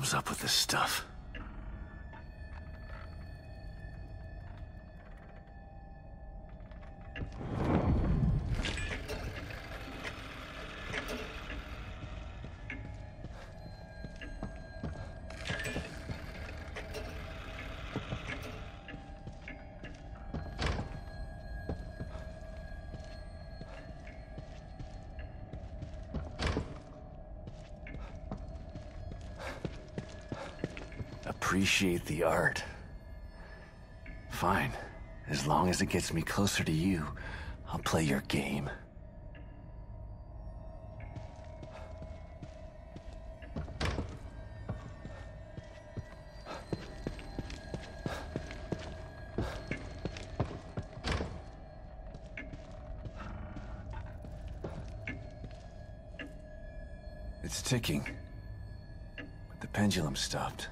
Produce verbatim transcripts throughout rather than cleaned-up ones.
hell's up with this stuff? Appreciate the art. Fine. As long as it gets me closer to you, I'll play your game. It's ticking, but the pendulum stopped.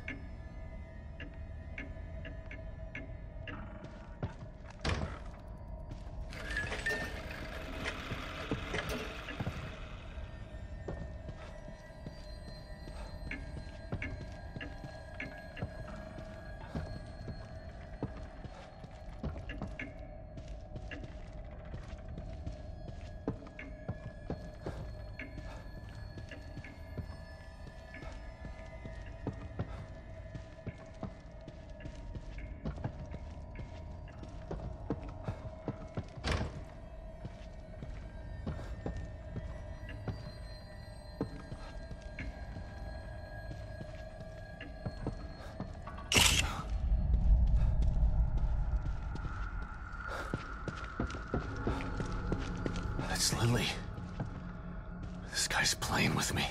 It's Lily. This guy's playing with me.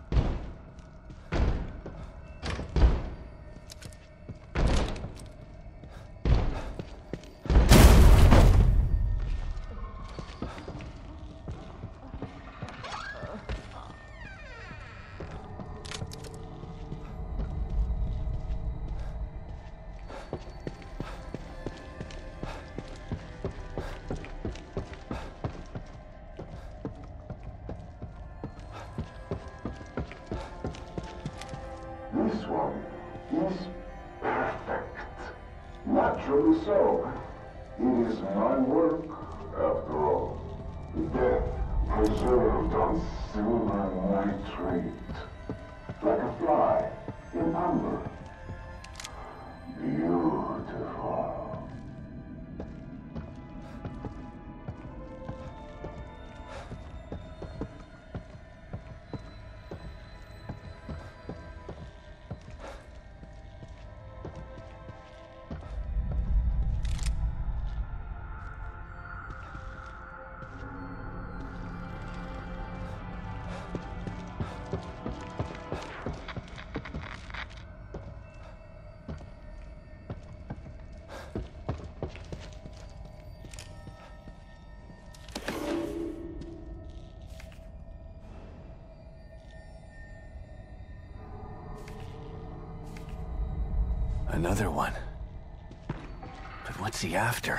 This one is perfect. Naturally so. It is my work, after all. Death preserved on silver nitrate. Like a fly in amber. Beautiful. Another one. But what's he after?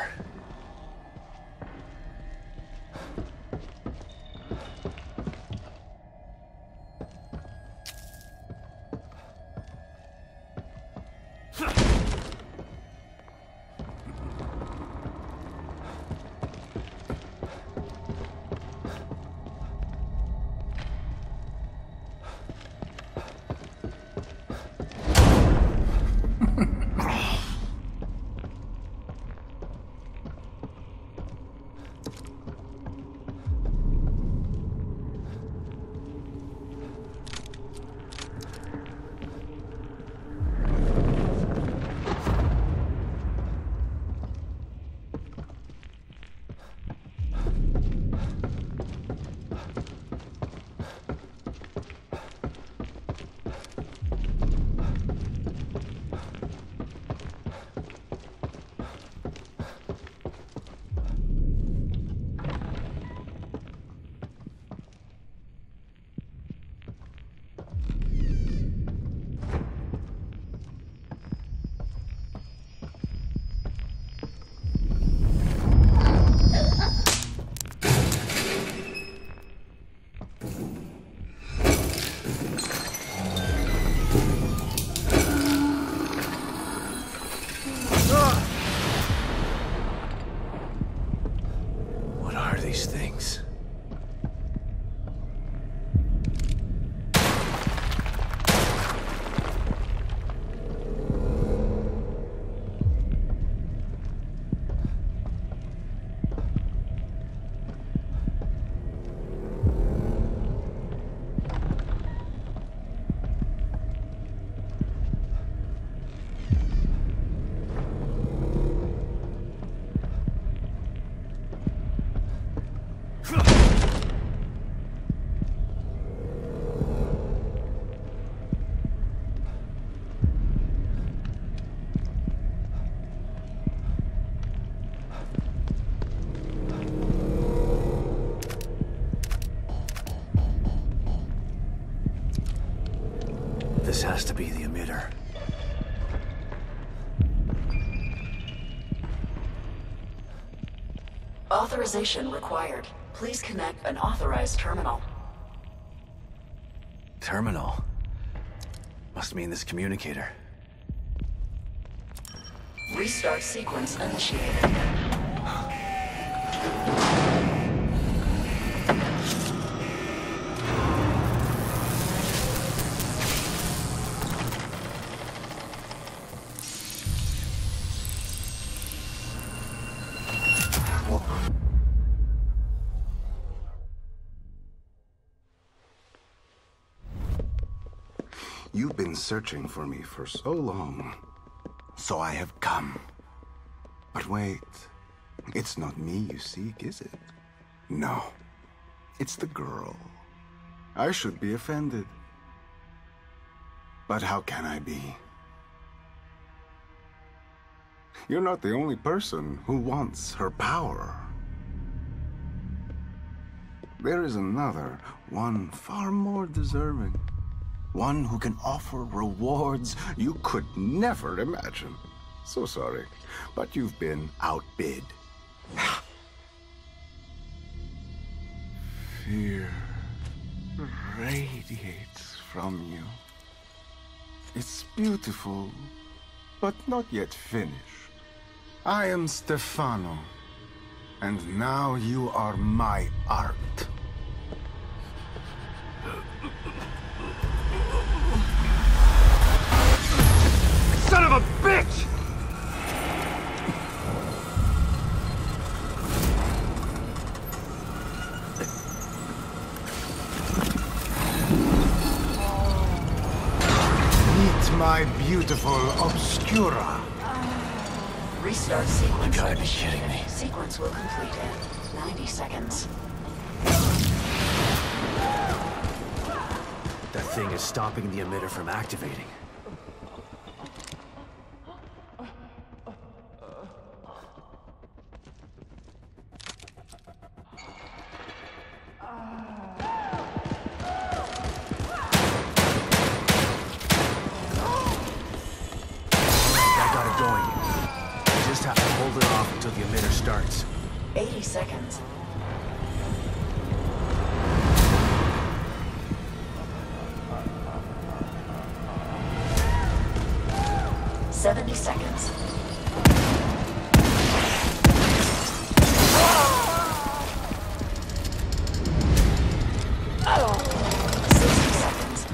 This has to be the emitter. Authorization required. Please connect an authorized terminal. Terminal? Must mean this communicator. Restart sequence initiated. You've been searching for me for so long, so I have come. But wait, it's not me you seek, is it? No, it's the girl. I should be offended. But how can I be? You're not the only person who wants her power. There is another, one far more deserving. One who can offer rewards you could never imagine. So sorry, but you've been outbid. Fear radiates from you. It's beautiful, but not yet finished. I am Stefano, and now you are my art. Son of a bitch! Meet my beautiful Obscura. Restart sequence You gotta be initiated. kidding me. Sequence will complete in ninety seconds. That thing is stopping the emitter from activating. Starts. eighty seconds. seventy seconds. sixty seconds.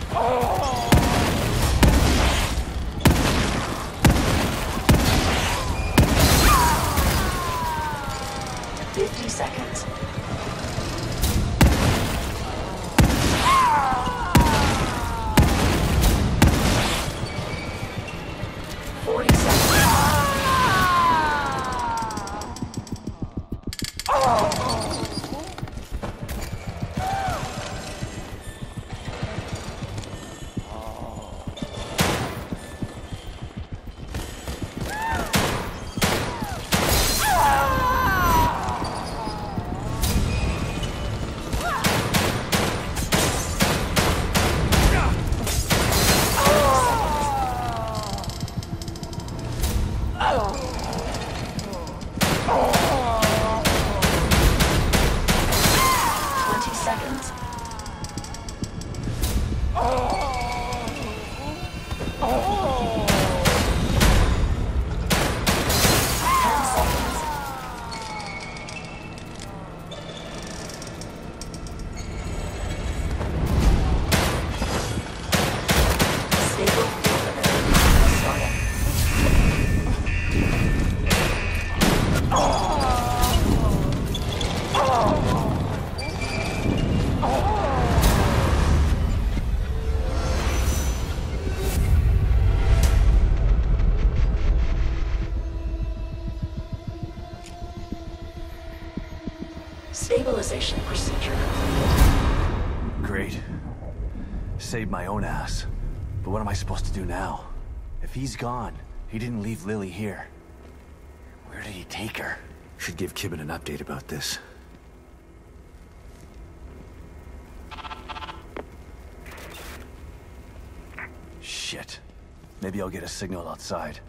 fifty seconds. forty seconds. twenty seconds. ten seconds. Stable field emitter started. Stabilization procedure completed. Great. Saved my own ass. But what am I supposed to do now? If he's gone, he didn't leave Lily here. Where did he take her? Should give Kidman an update about this. Shit. Maybe I'll get a signal outside.